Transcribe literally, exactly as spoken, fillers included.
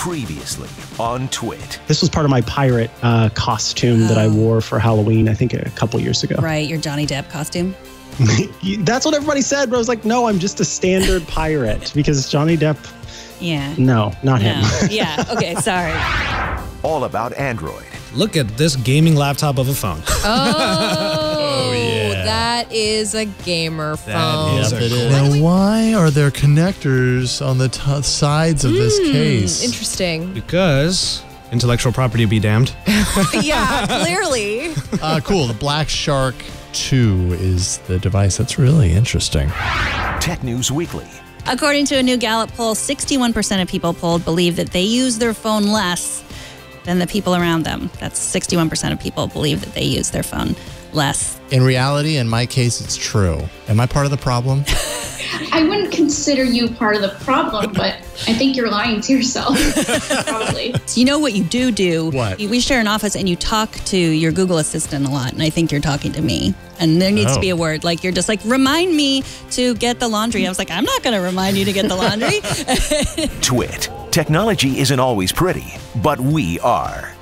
Previously on Twit. This was part of my pirate uh, costume oh. that I wore for Halloween, I think a couple years ago. Right, your Johnny Depp costume. That's what everybody said, but I was like, no, I'm just a standard pirate because Johnny Depp. Yeah. No, not no. him. Yeah, okay, sorry. All about Android. Look at this gaming laptop of a phone. Oh, oh yeah. That is a gamer phone. That is yep, it is. Now, why are there connectors on the t sides of mm, this case? Interesting. Because intellectual property be damned. Yeah, clearly. Uh, cool. The Black Shark two is the device. That's really interesting. Tech News Weekly. According to a new Gallup poll, sixty-one percent of people polled believe that they use their phone less than the people around them. That's sixty-one percent of people believe that they use their phone less. In reality, in my case, it's true. Am I part of the problem? I wouldn't consider you part of the problem, but I think you're lying to yourself, probably. So you know what you do do? What? We share an office and you talk to your Google Assistant a lot, and I think you're talking to me. And there needs oh. to be a word, like you're just like, remind me to get the laundry. I was like, I'm not going to remind you to get the laundry. Twit. Technology isn't always pretty, but we are.